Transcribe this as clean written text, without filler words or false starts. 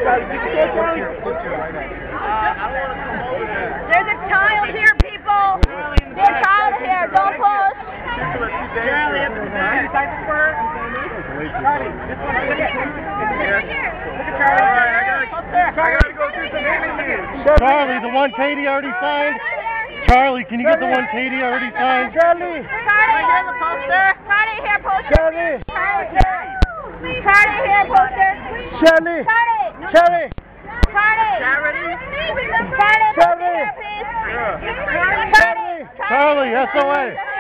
There's a child here, people. There's a child here. Don't push. Charlie, up to the side. Charlie, this one. Look at Charlie. I gotta go do some interviews. Charlie, the one Katie already signed. Charlie, can you get the one Katie already signed? Charlie, here's the poster. Charlie, here, poster. Charlie, here, poster. Charlie. Charlie. Charity. Charlie, here, please. Charlie, SOA.